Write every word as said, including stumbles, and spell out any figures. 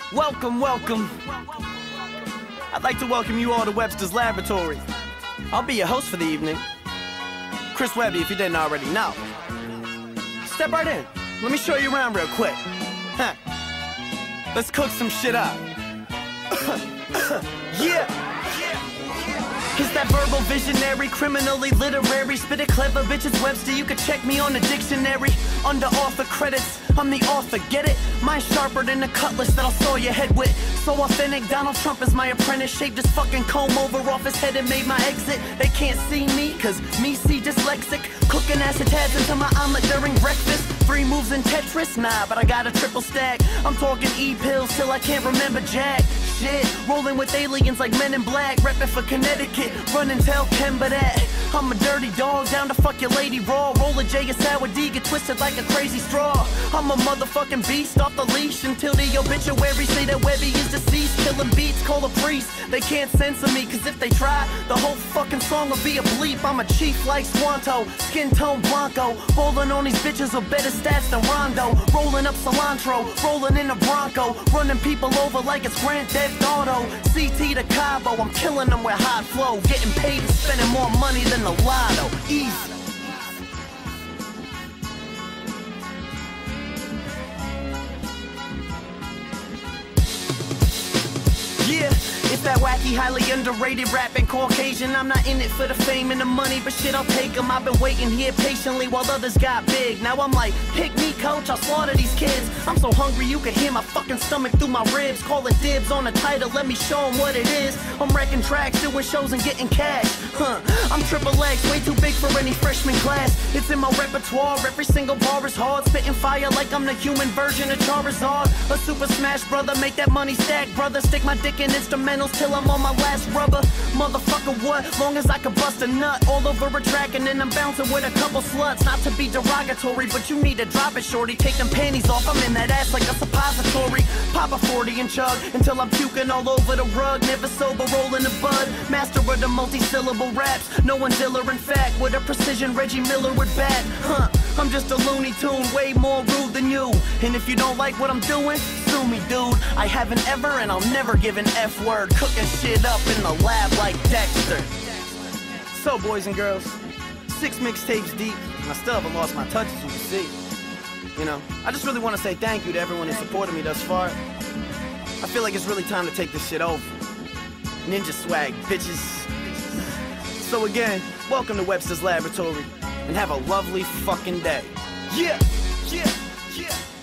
Welcome, welcome. I'd like to welcome you all to Webster's Laboratory. I'll be your host for the evening. Chris Webby, if you didn't already know. Step right in. Let me show you around real quick. Huh. Let's cook some shit up. Yeah! Is that verbal visionary, criminally literary, spit it clever, bitches Webster, you could check me on the dictionary. Under author credits, I'm the author, get it? Mine sharper than the cutlass that I'll saw your head with. So authentic, Donald Trump is my apprentice. Shaved his fucking comb over off his head and made my exit. They can't see me, cause me see dyslexic. Cooking acetates into my omelet during breakfast. Three moves in Tetris, nah, but I got a triple stack. I'm talking E-pills till I can't remember jack. Shit, rolling with aliens like Men in Black. Reppin' for Connecticut, run and tell Kemba that I'm a dirty dog, down to fuck your lady raw. Roll a J, a sour D, get twisted like a crazy straw. I'm a motherfucking beast off the leash until the obituary say that Webby is deceased. Killing beats, call a priest. They can't censor me, cause if they try, the whole fucking song will be a bleep. I'm a chief like Swanto, skin tone Blanco. Rolling on these bitches with better stats than Rondo. Rolling up cilantro, rolling in a Bronco. Running people over like it's Grand Theft Auto. C T to Cabo, I'm killing them with hot flow. Getting paid and spending more money than the lotto. Easy. Yeah, it's that wacky, highly underrated rapping Caucasian. I'm not in it for the fame and the money, but shit, I'll take them. I've been waiting here patiently while others got big. Now I'm like, pick me, coach, I'll slaughter these kids. I'm so hungry you can hear my fucking stomach through my ribs. Calling dibs on the title, let me show them what it is. I'm wrecking tracks, doing shows and getting cash. Huh, I'm triple X, way too big for any freshman class. It's in my repertoire, every single bar is hard. Spitting fire like I'm the human version of Charizard. A super smash brother, make that money stack, brother. Stick my dick in instrumentals till I'm on my last rubber. Motherfucker, what? Long as I can bust a nut all over a track and then I'm bouncing with a couple sluts. Not to be derogatory, but you need to drop it, shorty. Take them panties off, I'm in that ass like a suppository. Pop a forty and chug until I'm puking all over the rug. Never sober, rolling the bud. Master of the multi-syllable raps. No one's iller, in fact, with a precision Reggie Miller would bat. Huh, I'm just a Looney Tune, way more rude than you. And if you don't like what I'm doing, sue me, dude. I haven't ever and I'll never give an F word. Cooking shit up in the lab like Dexter. So, boys and girls, six mixtapes deep, and I still haven't lost my touch, as you can see. You know, I just really want to say thank you to everyone who supported me thus far. I feel like it's really time to take this shit over. Ninja swag, bitches. So again, welcome to Webster's Laboratory, and have a lovely fucking day. Yeah, yeah, yeah.